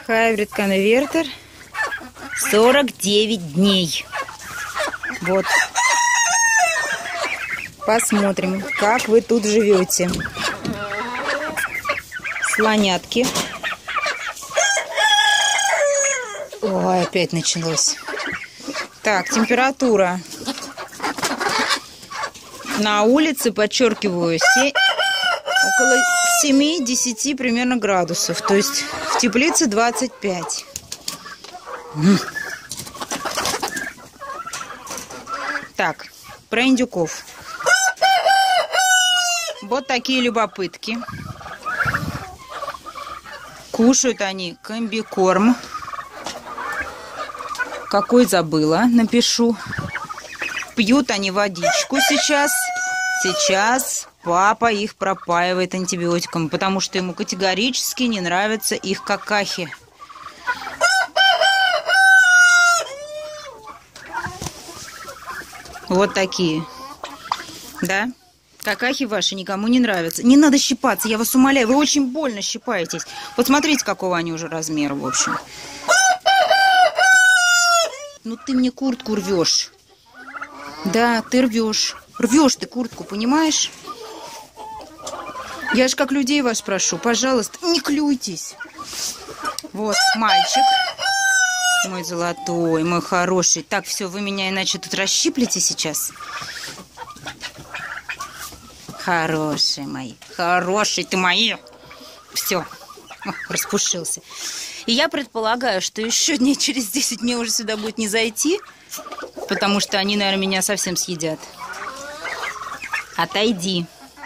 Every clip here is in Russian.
Hybrid конвертер 49 дней. Вот. Посмотрим, как вы тут живете. Слонятки. Ой, опять началось. Так, температура. На улице, подчеркиваю, около 7-10 примерно градусов. То есть в теплице 25. Так, про индюков. Вот такие любопытки. Кушают они комбикорм. Какой забыла, напишу. Пьют они водичку сейчас. Сейчас папа их пропаивает антибиотиком, потому что ему категорически не нравятся их какахи. Вот такие. Да? Какахи ваши никому не нравятся. Не надо щипаться, я вас умоляю. Вы очень больно щипаетесь. Вот смотрите, какого они уже размера, в общем. Ну ты мне куртку рвешь. Да, ты рвешь. Рвешь ты куртку, понимаешь? Я же как людей вас прошу, пожалуйста, не клюйтесь. Вот, мальчик. Мой золотой, мой хороший. Так, все, вы меня иначе тут расщиплете сейчас. Хорошие мои. Хорошие ты мои. Все, распушился. И я предполагаю, что еще дней через 10 мне уже сюда будет не зайти, потому что они, наверное, меня совсем съедят. Отойди.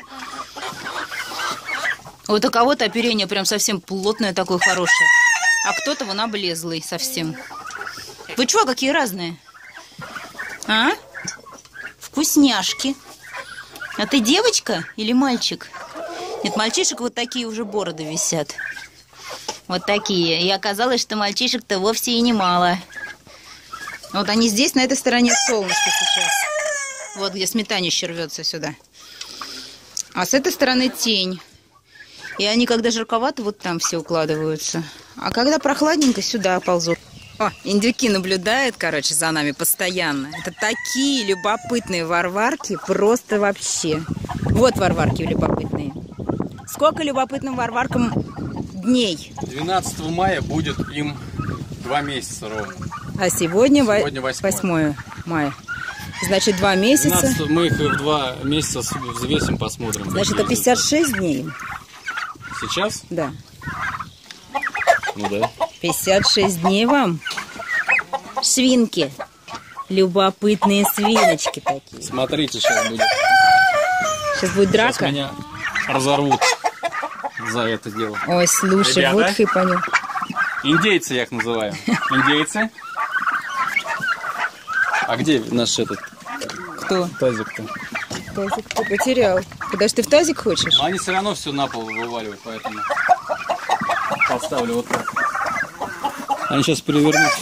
Вот у кого-то оперение прям совсем плотное такое хорошее, а кто-то вон облезлый совсем. Вы чего, какие разные? А? Вкусняшки. А ты девочка или мальчик? Нет, мальчишек вот такие уже бороды висят. Вот такие. И оказалось, что мальчишек-то вовсе и немало. Вот они здесь, на этой стороне солнышко сейчас. Вот где сметанище рвется сюда. А с этой стороны тень. И они, когда жарковато, вот там все укладываются. А когда прохладненько, сюда ползут. О, индюки наблюдают, короче, за нами постоянно. Это такие любопытные варварки, просто вообще. Вот варварки любопытные. Сколько любопытным варваркам дней? 12 мая будет им 2 месяца ровно. А сегодня 8 мая. Значит, 2 месяца. 12 мы их в 2 месяца взвесим, посмотрим. Значит, это 56 дней. Сейчас? Да. Ну да. 56 дней вам. Свинки. Любопытные свиночки такие. Смотрите, сейчас будет. Сейчас будет драка. Сейчас меня разорвут за это дело. Ой, слушай, ребята, вот хипаню. Индейцы я их называю. Индейцы. А где наш этот? Кто? Тазик-то? Тазик ты потерял. Куда ж ты в тазик хочешь? Но они все равно все на пол вываливают, поэтому поставлю вот так. Они сейчас перевернутся.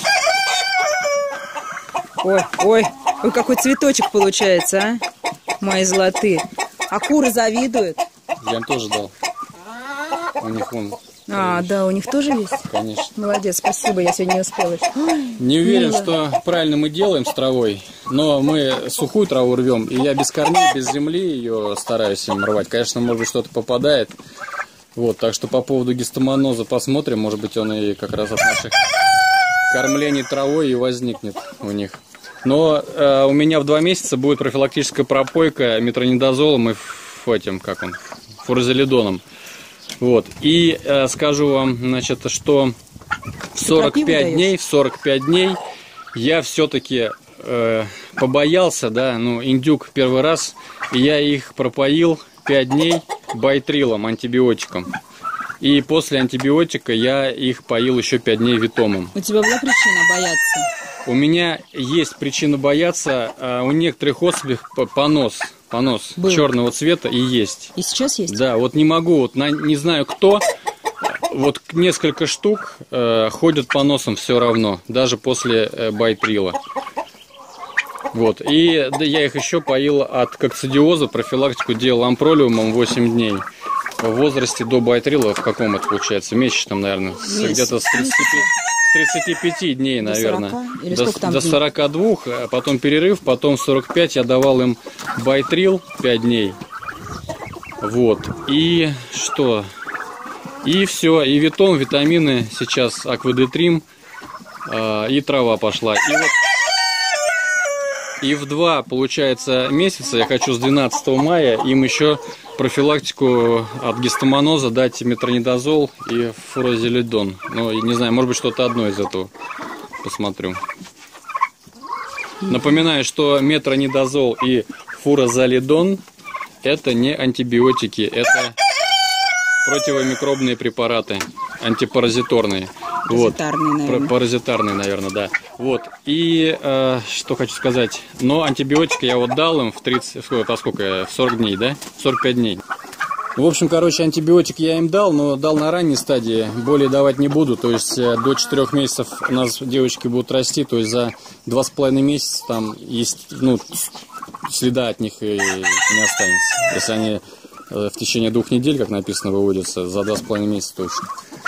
Ой, какой цветочек получается, а? Мои золотые. А куры завидуют? Я им тоже дал. У них вон. А, да, у них тоже есть? Конечно. Молодец, спасибо, я сегодня не успела. Не уверен, что правильно мы делаем с травой, но мы сухую траву рвем, и я без корней, без земли ее стараюсь им рвать. Конечно, может быть, что-то попадает. Вот, так что по поводу гистомоноза посмотрим, может быть, он и как раз от наших кормлений травой и возникнет у них. Но у меня в 2 месяца будет профилактическая пропойка метронидозолом и фурозолидоном. Вот. И скажу вам, значит, что в 45 дней я все-таки побоялся, да, ну, индюк первый раз, и я их пропоил 5 дней байтрилом, антибиотиком. И после антибиотика я их поил еще 5 дней витомом. У тебя была причина бояться? У меня есть причина бояться. У некоторых особей понос черного цвета и есть. И сейчас есть? Да, вот не могу, вот не знаю кто, вот несколько штук ходят по носам все равно, даже после байтрила. Вот, и да, я их еще поил от кокцидиоза, профилактику делал ампролиумом 8 дней. в возрасте до байтрила, в каком это получается, месячном, наверное, где-то с 35 дней, наверное, до 42, а потом перерыв, потом 45 я давал им байтрил 5 дней. Вот, и что? И все, и витон, витамины, сейчас аквадетрим, и трава пошла. И вот и в 2, получается, месяца, я хочу с 12 мая им еще профилактику от гистомоноза дать метронидазол и фурозолидон. Ну, не знаю, может быть, что-то одно из этого. Посмотрю. Напоминаю, что метронидазол и фурозолидон это не антибиотики, это противомикробные препараты, антипаразиторные. Паразитарные, наверное. Паразитарные, наверное, да. Вот. И что хочу сказать. Но антибиотики я вот дал им в 30, в 40 дней, да? 45 дней. В общем, короче, антибиотик я им дал, но дал на ранней стадии. Более давать не буду. То есть до 4 месяцев у нас девочки будут расти. То есть за 2,5 месяца там есть, ну, следа от них и не останется. Если они в течение 2 недель, как написано, выводятся, за 2,5 месяца точно.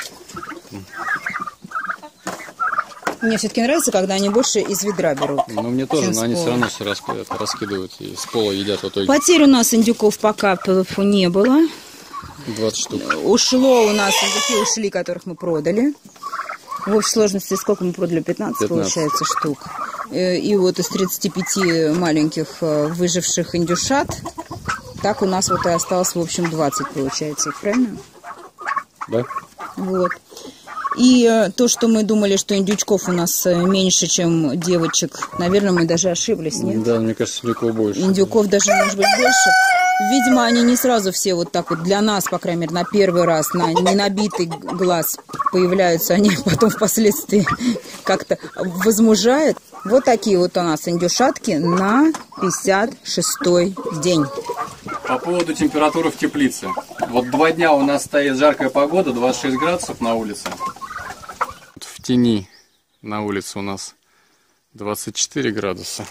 Мне все-таки нравится, когда они больше из ведра берут. Ну, мне тоже, но они все равно все раскидывают и с пола едят в итоге. Потерь у нас индюков пока не было. 20 штук. Ушло у нас, индюки ушли, которых мы продали. В общей сложности сколько мы продали? 15 получается, штук. И вот из 35 маленьких выживших индюшат, так у нас вот и осталось, в общем, 20 получается, правильно? Да. Вот. И то, что мы думали, что индючков у нас меньше, чем девочек, наверное, мы даже ошиблись, нет? Да, мне кажется, индюков больше. Индюков даже, может быть, больше. Видимо, они не сразу все вот так вот для нас, по крайней мере, на первый раз, на ненабитый глаз появляются, они потом впоследствии как-то возмужают. Вот такие вот у нас индюшатки на 56-й день. По поводу температуры в теплице. Вот 2 дня у нас стоит жаркая погода, 26 градусов на улице. В тени на улице у нас 24 градуса.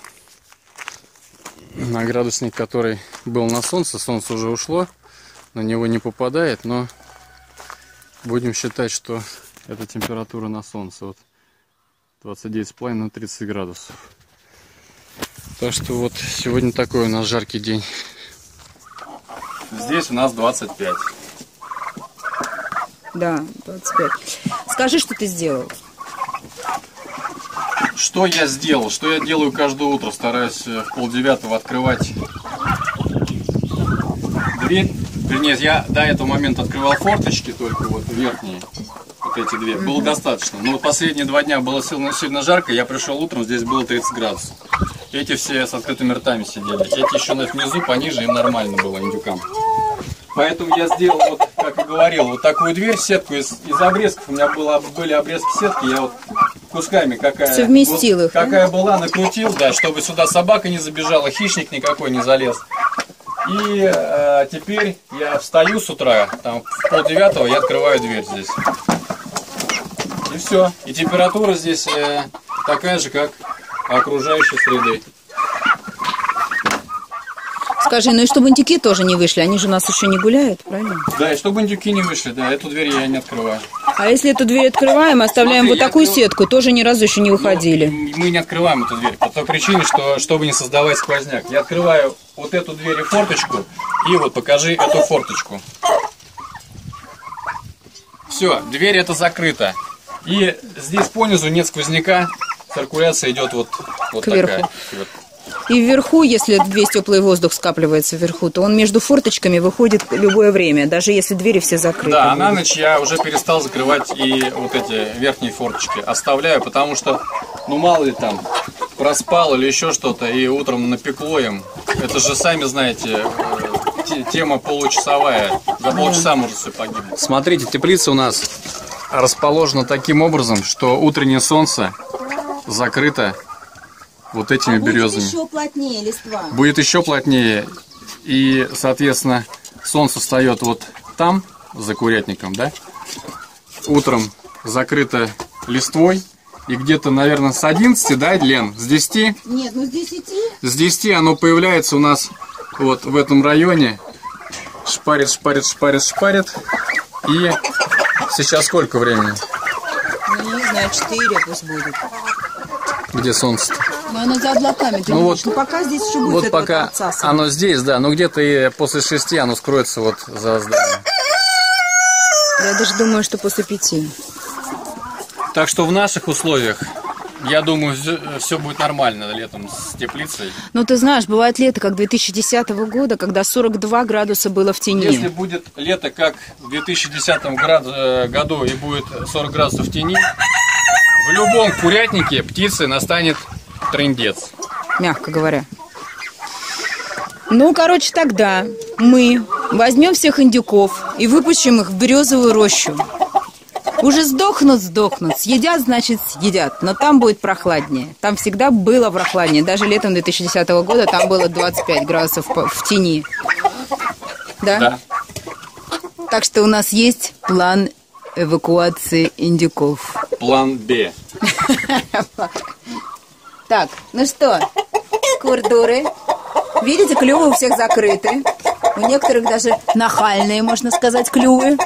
На градусник, который был на солнце, солнце уже ушло, на него не попадает, но будем считать, что это температура на солнце. Вот 29,5 на 30 градусов. Так что вот сегодня такой у нас жаркий день. Здесь у нас 25. Да, 25. Скажи, что ты сделал. Что я сделал? Что я делаю каждое утро? Стараюсь в 8:30 открывать дверь. Вернее, я до этого момента открывал форточки, только вот верхние, вот эти 2. Было достаточно. Но последние 2 дня было сильно жарко. Я пришел утром, здесь было 30 градусов. Эти все с открытыми ртами сидели. Эти еще внизу, пониже, им нормально было, индюкам. Поэтому я сделал, вот, как и говорил, вот такую дверь, сетку из обрезков. У меня были обрезки сетки, я вот кусками совместил их, какая была, накрутил, да, чтобы сюда собака не забежала, хищник никакой не залез. И теперь я встаю с утра, там в 8:30 я открываю дверь здесь. И все. И температура здесь такая же, как окружающей среды. Скажи, ну и чтобы индюки тоже не вышли, они же у нас еще не гуляют, правильно? Да, и чтобы индюки не вышли, да, эту дверь я не открываю. А если эту дверь открываем, оставляем вот такую сетку, тоже ни разу еще не выходили? Ну, мы не открываем эту дверь по той причине, что чтобы не создавать сквозняк. Я открываю вот эту дверь и форточку, и вот покажи эту форточку. Все, дверь это закрыта. И здесь понизу нет сквозняка, циркуляция идет вот такая. И вверху, если весь теплый воздух скапливается вверху, то он между форточками выходит любое время, даже если двери все закрыты. Да, а на ночь я уже перестал закрывать и вот эти верхние форточки. Оставляю, потому что, ну мало ли там, проспал или еще что-то, и утром напекло им. Это же, сами знаете, тема получасовая. За полчаса может все погибнуть. Смотрите, теплица у нас расположена таким образом, что утреннее солнце закрыто вот этими березами. Будет еще плотнее листва. Будет еще плотнее. И, соответственно, солнце встает вот там, за курятником, да? Утром закрыто листвой. И где-то, наверное, с 11, да, Лен? С 10? Нет, ну с 10. С 10 оно появляется у нас вот в этом районе. шпарит, шпарит, шпарит, шпарит. И сейчас сколько времени? Ну, не знаю, 4 пусть будет. Где солнце-то? Но оно за облаками. Ты ну видишь, вот, пока здесь еще будет. Вот пока оно здесь, да, но где-то и после 6 оно скроется вот за зданием. Я даже думаю, что после 5. Так что в наших условиях, я думаю, все будет нормально летом с теплицей. Ну, ты знаешь, бывает лето, как 2010 года, когда 42 градуса было в тени. Если будет лето, как в 2010 году, и будет 40 градусов в тени, в любом курятнике птицы настанет трындец. Мягко говоря. Ну, короче, тогда мы возьмем всех индюков и выпустим их в березовую рощу. Уже сдохнут, съедят, значит, съедят. Но там будет прохладнее. Там всегда было прохладнее. Даже летом 2010 года там было 25 градусов в тени. Да? Да. Так что у нас есть план эвакуации индюков. План Б. Так, ну что, курдуры. Видите, клювы у всех закрыты. У некоторых даже нахальные, можно сказать, клювы.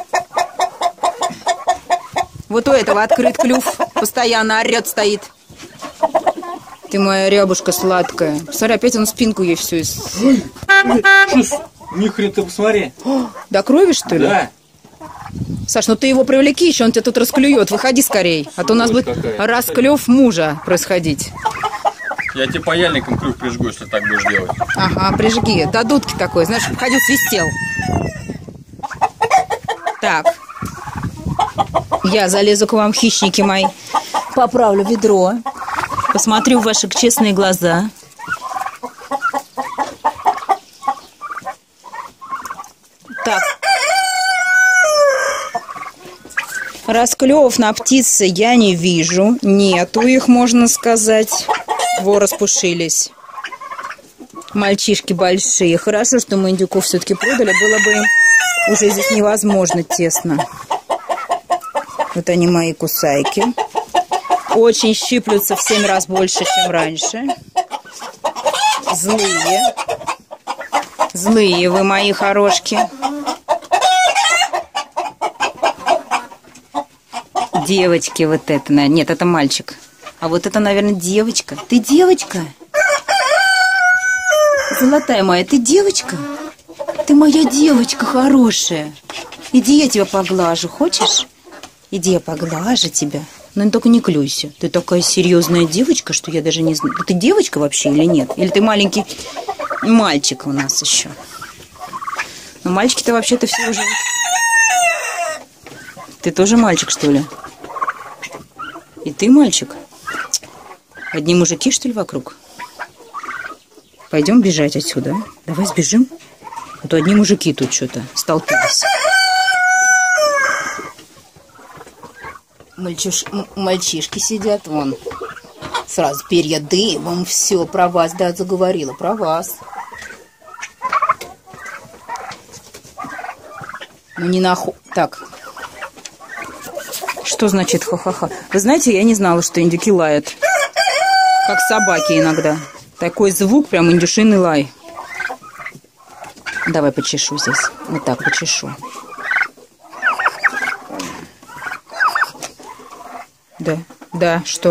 Вот у этого открыт клюв. Постоянно орет, стоит. Ты моя рябушка сладкая. Посмотри, опять он спинку ей всю. Нихрен ты посмотри. До крови, что ли? Да. Саш, ну ты его привлеки, еще он тебя тут расклюет. Выходи скорей. А то у нас будет расклев мужа происходить. Я тебе паяльником клюв прижгу, если так будешь делать. Ага, прижги. До дудки такой, знаешь, чтобы ходил, свистел. Так. Я залезу к вам, хищники мои. Поправлю ведро. Посмотрю в ваши честные глаза. Так. Расклевов на птице я не вижу. Нету их, можно сказать. Во, распушились. Мальчишки большие. Хорошо, что мы индюков все-таки продали. Было бы им уже здесь невозможно тесно. Вот они, мои кусайки. Очень щиплются в 7 раз больше, чем раньше. Злые. Злые вы, мои хорошки. Девочки вот это. Нет, это мальчик. А вот это, наверное, девочка. Ты девочка? Золотая моя, ты девочка? Ты моя девочка хорошая. Иди, я тебя поглажу. Хочешь? Иди, я поглажу тебя. Но только не клюйся. Ты такая серьезная девочка, что я даже не знаю. Ты девочка вообще или нет? Или ты маленький мальчик у нас еще? Но мальчики-то вообще-то все уже... Ты тоже мальчик, что ли? И ты мальчик? Одни мужики, что ли, вокруг? Пойдем бежать отсюда. Давай сбежим. А то одни мужики тут что-то столпились. Мальчишки сидят вон. Сразу перья дымом. Все, про вас, да, заговорила. Про вас. Ну, не нахуй. Так. Что значит ха-ха-ха? Вы знаете, я не знала, что индюки лают. Как собаки иногда. Такой звук, прям индюшиный лай. Давай почешу здесь. Вот так почешу. Да, да, что?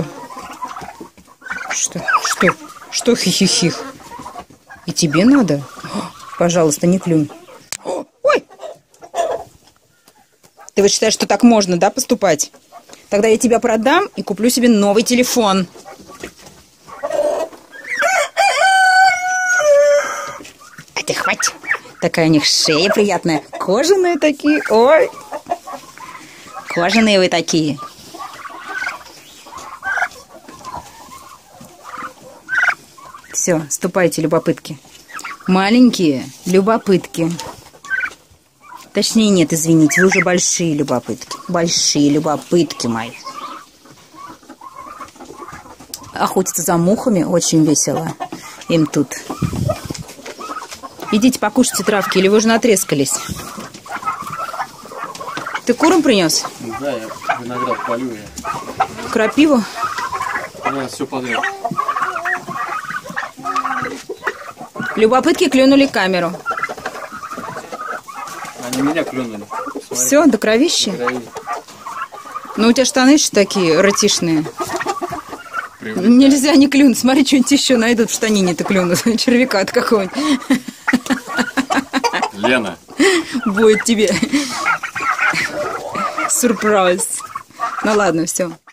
Что хихихих? И тебе надо? Пожалуйста, не клюнь. Ой! Ты вот считаешь, что так можно, да, поступать? Тогда я тебя продам и куплю себе новый телефон. А ты хватит. Такая у них шея приятная. Кожаные такие. Ой. Кожаные вы такие. Все, ступайте, любопытки. Маленькие любопытки. Точнее, нет, извините, вы уже большие любопытки. Большие любопытки мои. Охотиться за мухами очень весело им тут. Идите покушайте травки, или вы уже натрескались? Ты курам принес? Да, я виноград полю. Крапиву? Да, все подряд. Любопытки клюнули камеру. На меня клюнули. Все, до кровищи? Ну, у тебя штаны еще такие ратишные. Нельзя не клюнуть. Смотри, что-нибудь еще найдут в штанине-то клюнут. Червяка-то какого-нибудь. Лена. Будет тебе сюрприз. Ну ладно, все.